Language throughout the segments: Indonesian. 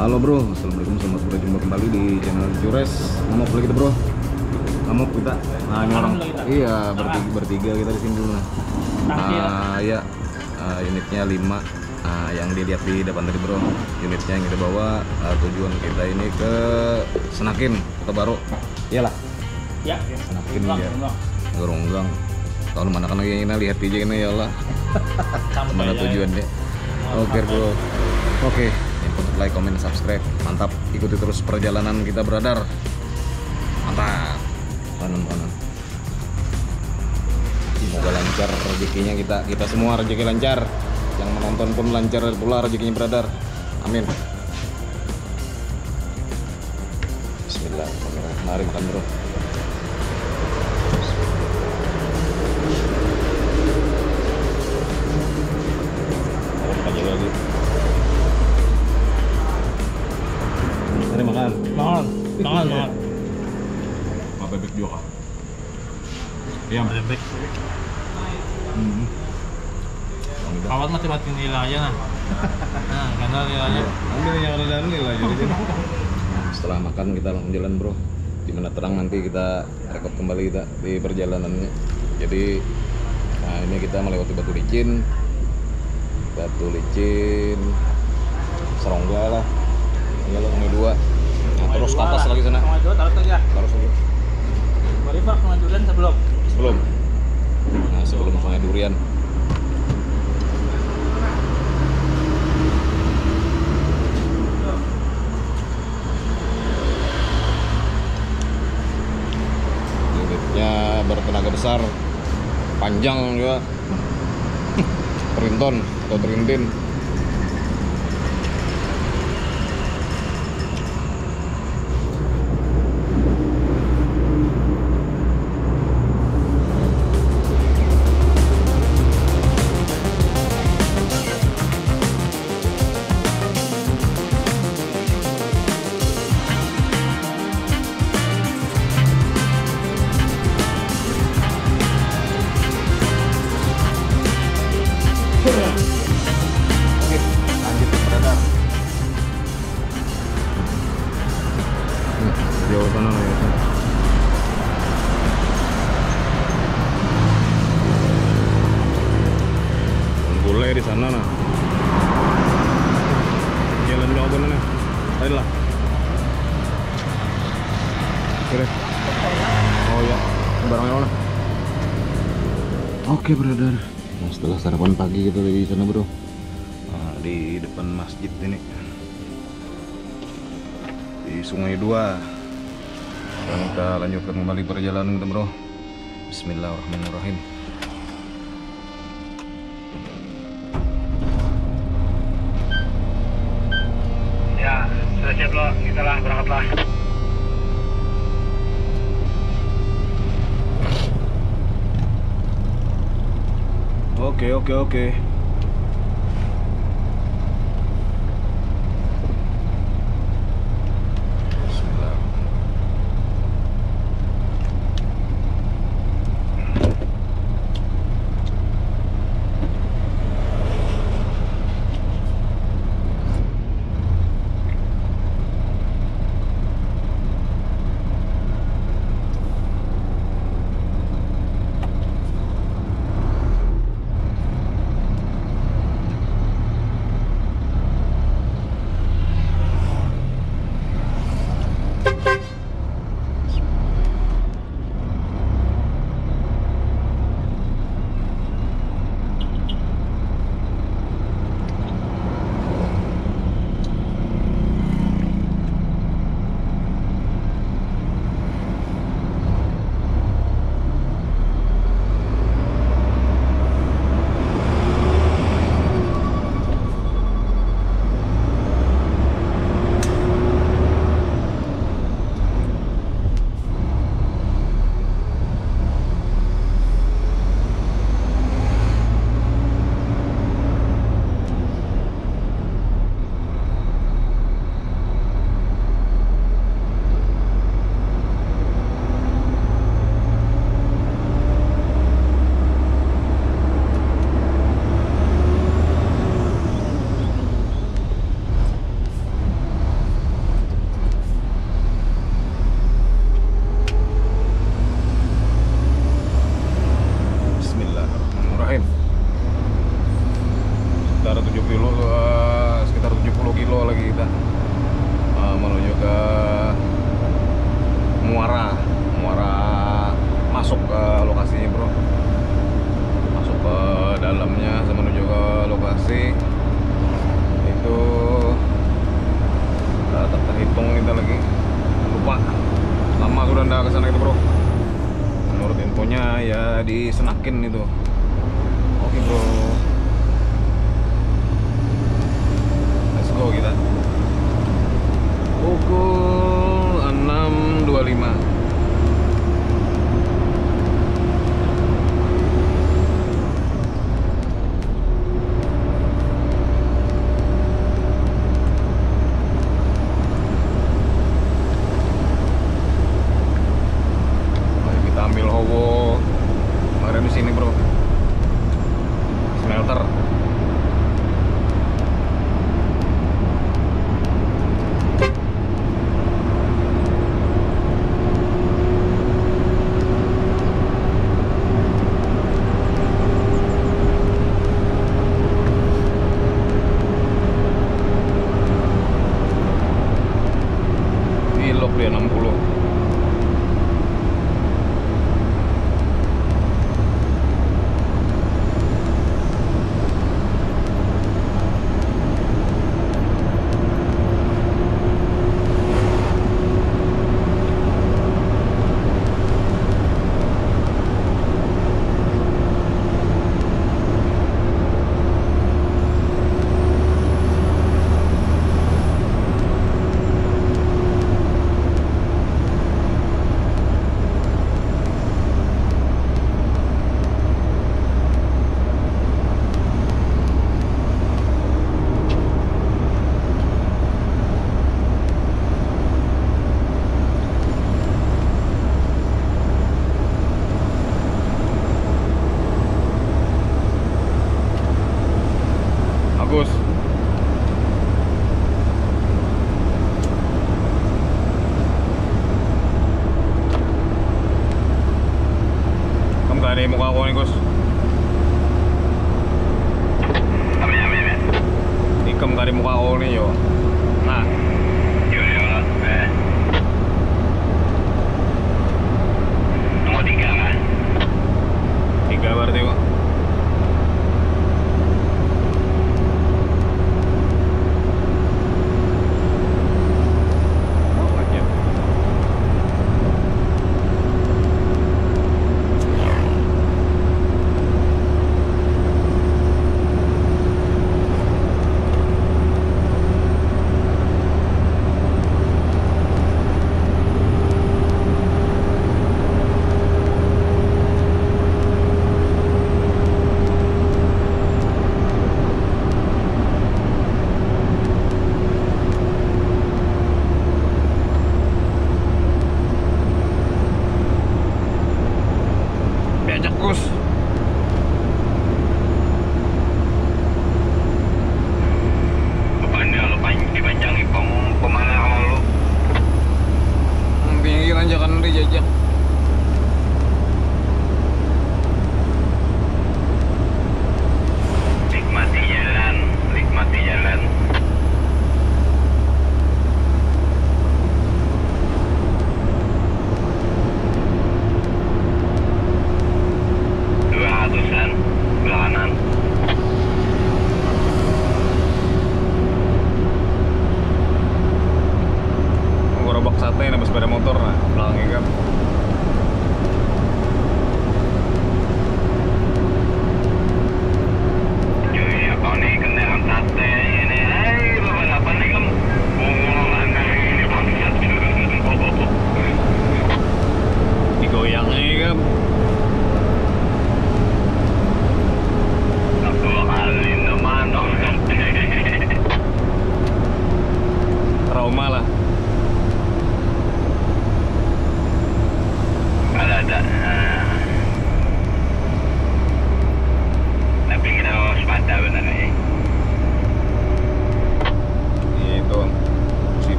Halo bro, assalamualaikum, selamat berjumpa kembali di channel Cures. Ngomong boleh kita bro, ngomong kita. Nah ini orang, iya bertiga kita di sini dulu nah. Ya, unitnya 5. Yang dilihat di depan tadi bro, unitnya yang kita bawa. Tujuan kita ini ke Senakin, Kota Baru. Iyalah. Ya. Senakin ya. Geronggang. Tahun mana kan lagi ini lihat aja ini ya Allah. Mana tujuannya? Oke bro. Oke. Like, comment, subscribe, mantap. Ikuti terus perjalanan kita brother. Mantap. Kanan. Semoga lancar rezekinya kita semua rezeki lancar. Yang menonton pun lancar pula rezekinya brother. Amin. Bismillahirrahmanirrahim. Mari makan bro. Lagi. Mari makan. Makan. Apa bebek juga kah? Iya, Bebek. Kawat mati nila aja nah. Nah, karena nila aja. Ambil yang ada nilai jadi. Setelah makan kita langsung jalan bro. Dimana terang nanti kita rekod kembali kita di perjalanannya. Jadi nah ini kita melewati batu licin, Serongga lah. Ini Sungai 2. Nah, terus ke atas lagi sana. Sungai 2 taruh aja. Terus lagi. Bari Pak Sungai Durian sebelum. Nah, sebelum Sungai Durian. Unitnya bertenaga besar, panjang juga. Trinton atau Trintin. Jauh sana lah ya. Bule di sana nah. Jalan jauh mana? Tadi lah. Oke. Oh ya, barangnya mana? Oke brother. Nah, setelah sarapan pagi kita di sana bro. Nah, di depan masjid ini. Di Sungai 2. Dan kita lanjutkan kembali perjalanan kita bro. Bismillahirrahmanirrahim. Ya, sudah siap lo. Kita lah berangkatlah. Oke. sih. Itu tak terhitung kita lagi. Lupa. Lama sudah ndak kesana itu bro. Menurut infonya ya di Senakin itu. Oke bro. Let's go kita. Pukul 6.25. Ambil Howo kemarin di sini bro, smelter. Ilok dia 60. Bagus. Kamu gak ada muka aku nih Gus. Ikam gak ada muka aku nih yo. Nah. Nomor 3 kan? 3 berarti kok.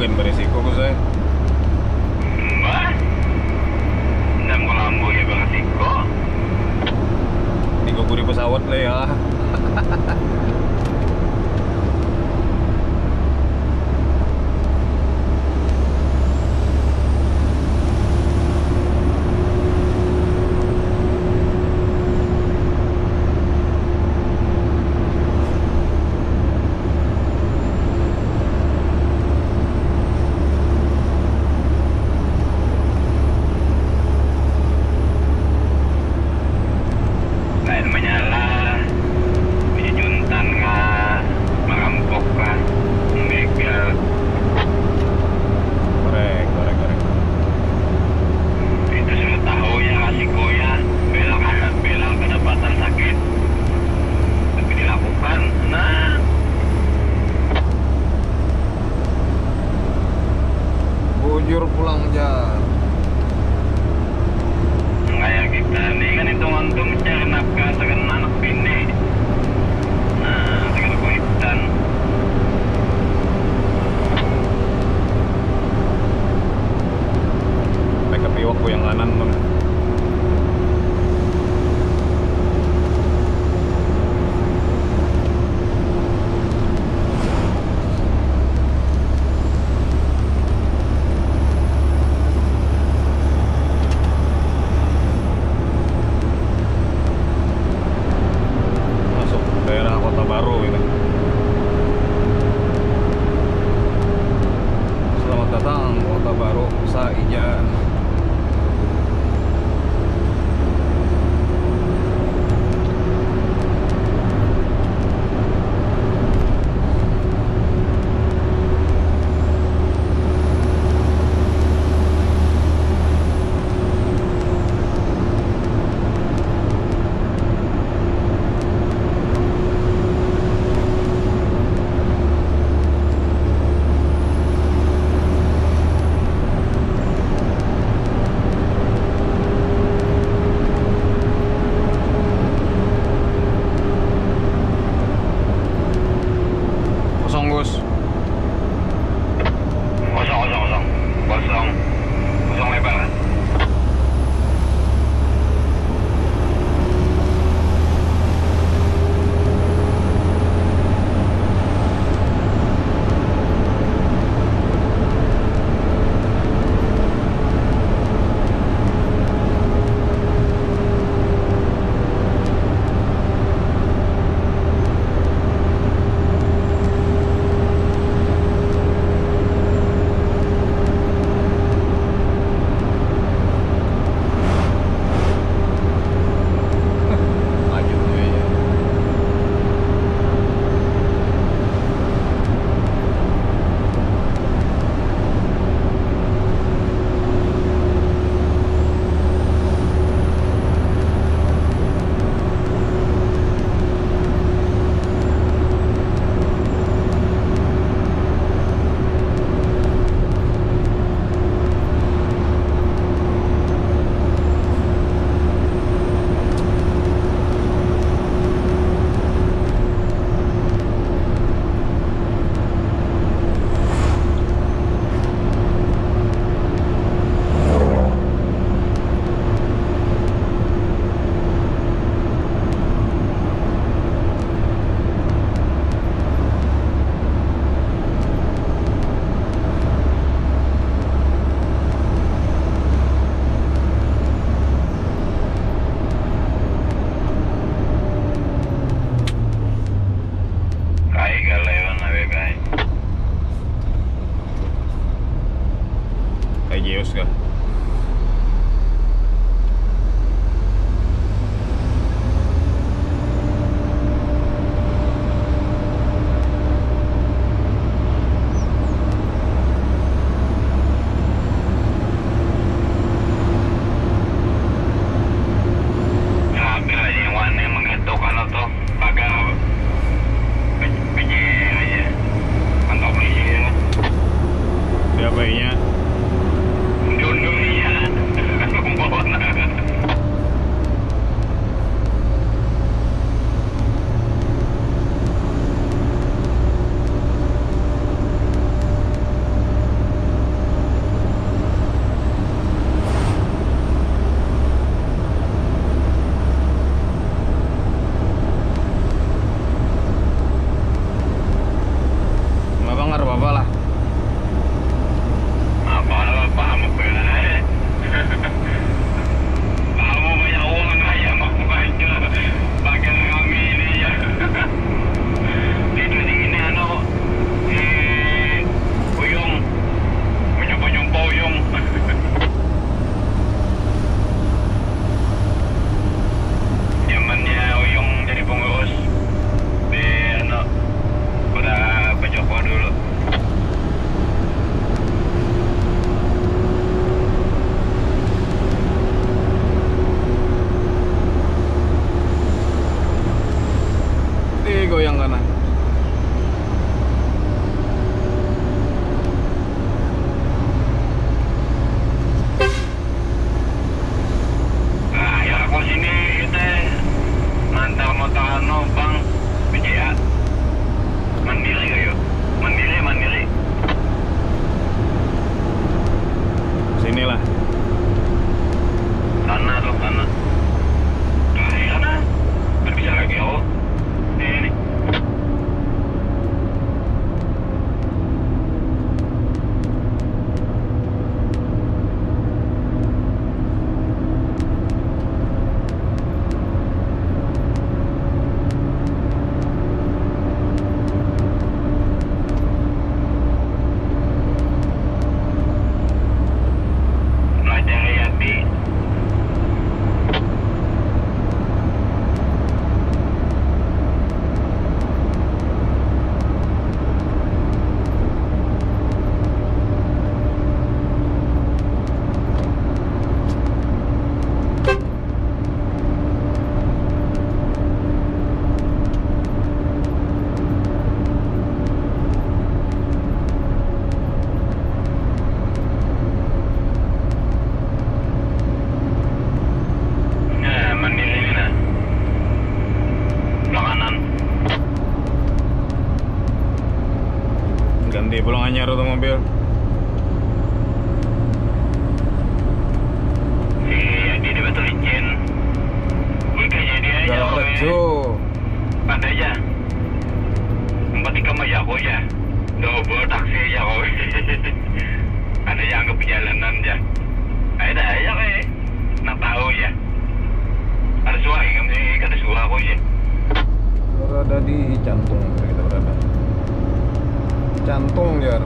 gen beresiko ko saya. Mbak, nggak mau lampu ya bang Tiko. Tigo ko di pesawat lah ya. Lain menyala, juntan nggak merampok kan, begal. Korek. Itu sudah tahu ya resiko ya, belang kedapatan sakit, tapi dilakukan. Nah, Bujur pulang aja. kayak kita nih kan itu untuk mencari nafkah dengan anak bini. Nah, dengan kuitan. Mereka piwak ko yang kanan bang. Masuk daerah Kota Baru ini. Selamat datang Kota Baru Saijan. Kosong Gus. Kosong lebar kan? Lanjut ya. Kai galewan awe kai. Kayak Geos kah? Ambil aja yang warna yang menggetuk kalau tuh pagar penyeng aja. Mantap aja ya. Siapa nya? Jun goyang karena. Nah, ya aku sini itu mantar motor anu bang BCA. Mandiri kayo. Mandiri. Sinilah. Sana. Nah, sana. Nggak bisa lagi aku. Ini. Belajar Yati. Nah, mandiri ini nah. Belah kanan. Ganti pulang anyar tuh mobil. Si Yati di Batu Licin. Gue kayaknya dia aja. Galak Rejo. Pandai aja. Empat ikam aja aku ya. Double taksi aja kau. Ada yang anggap perjalanan aja. Ada aja kayak. Nak tahu ya. Ada suara kami ada suara aku ya. Berada di Cantung kita berada. Cantung Jar.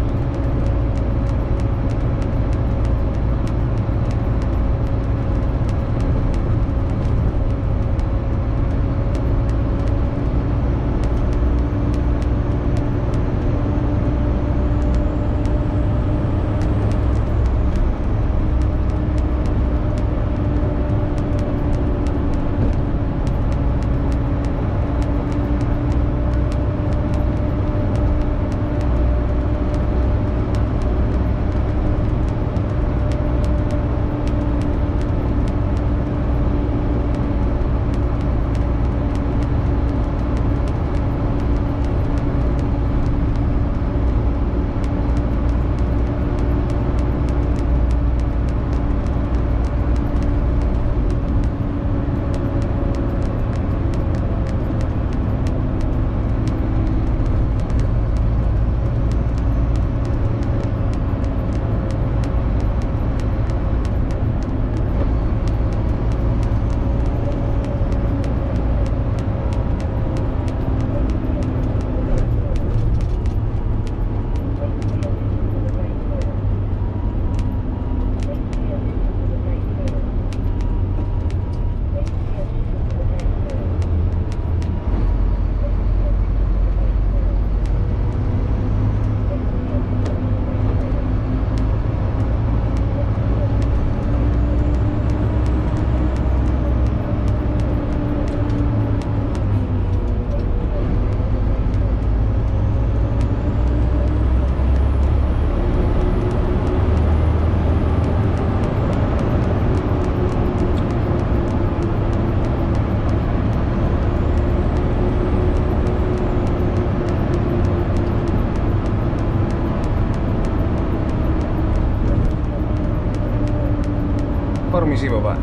Permisi Bapak.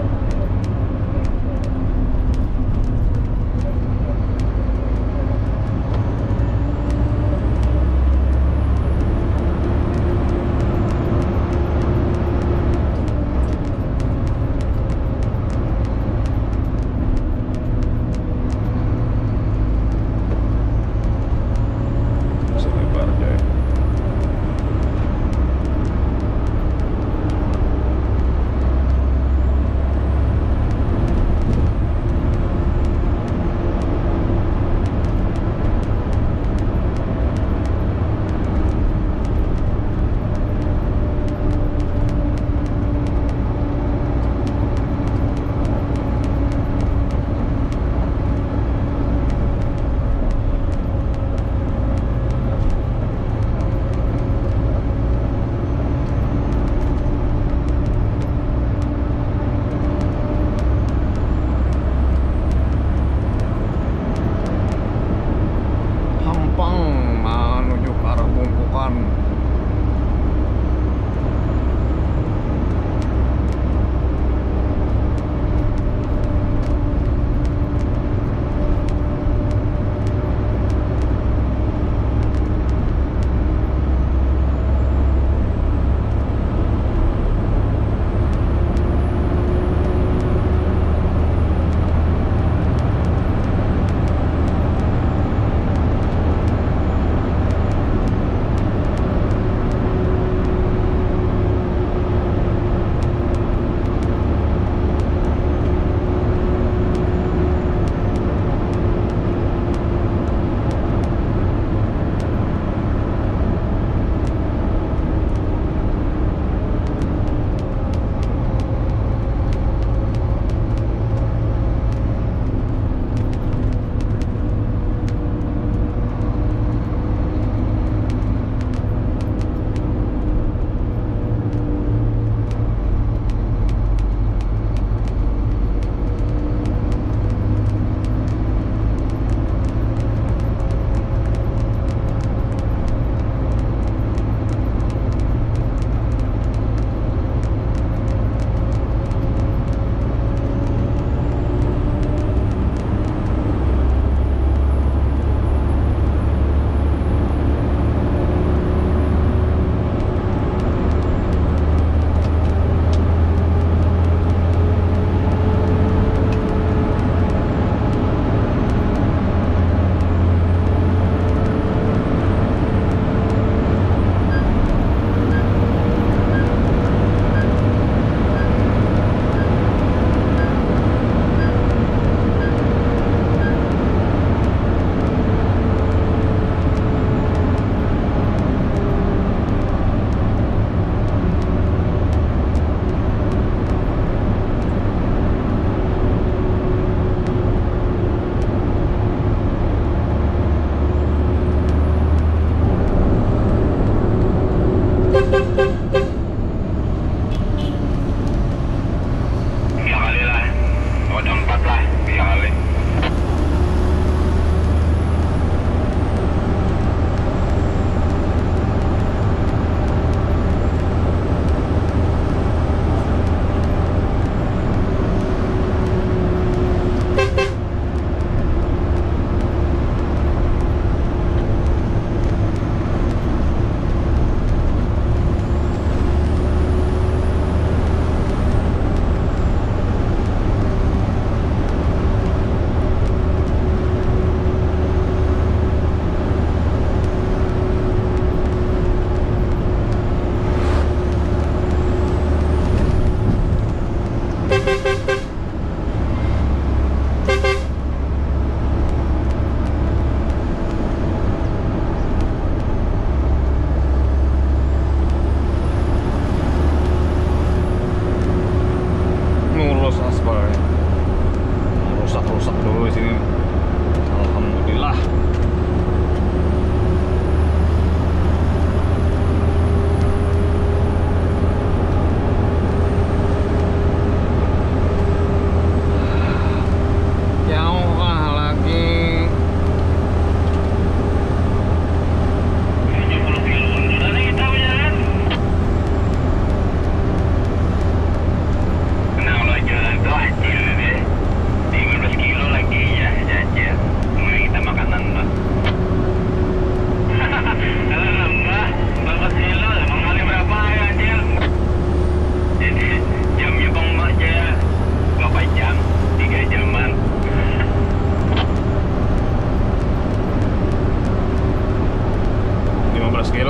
Selebar coy.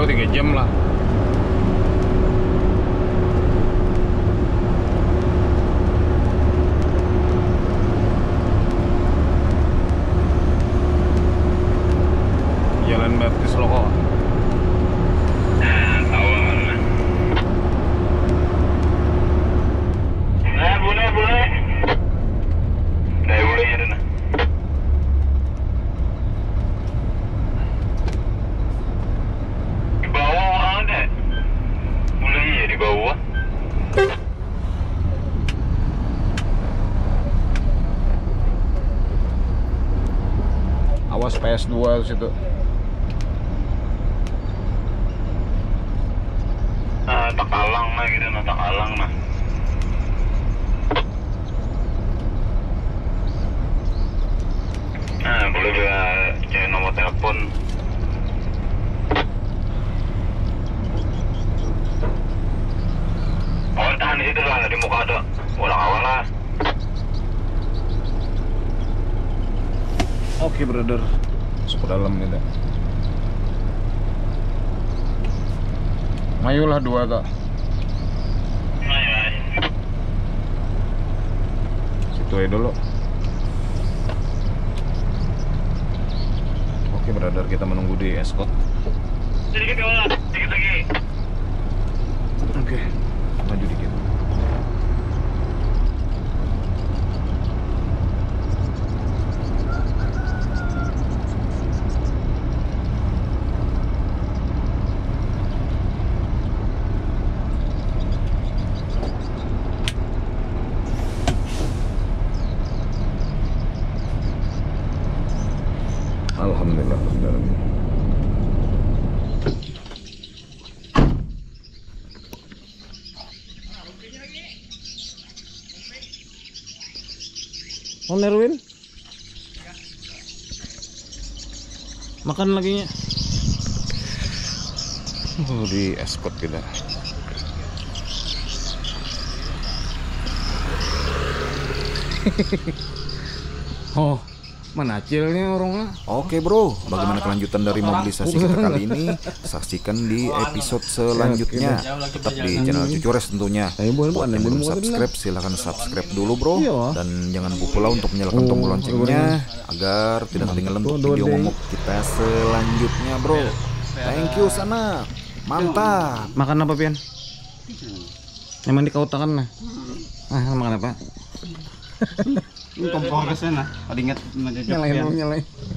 3 jam lah. Jalan Baptis Loko. Awas PS2 situ. Tak alang mah gitu, tak alang mah. Boleh juga cari nomor telepon. Oh, tahan di situ lah, di muka tuh. Ulang awal lah. Oke, brother. Masuk ke dalam kita. Mayulah 2 tak. Situ aja dulu. Oke, brother, kita menunggu di escort. Sedikit kawan, sedikit lagi. Oke, maju dikit. Alhamdulillah. Oh, Nerwin? Makan lagi nya. Oh, di escort kita. Oh, mana acilnya orangnya? Oke bro, bagaimana kelanjutan dari mobilisasi kita kali ini? Saksikan di episode selanjutnya. Tetap di channel Cucures tentunya. Buat yang belum subscribe, silahkan subscribe dulu bro. Dan jangan lupa pula untuk menyalakan tombol loncengnya agar tidak ketinggalan untuk video momok kita selanjutnya bro. Thank you sana. Mantap. Makan apa Pian? Emang dikautakan nah. Makan apa? Kompor ke sana. Ada ingat Nyalain.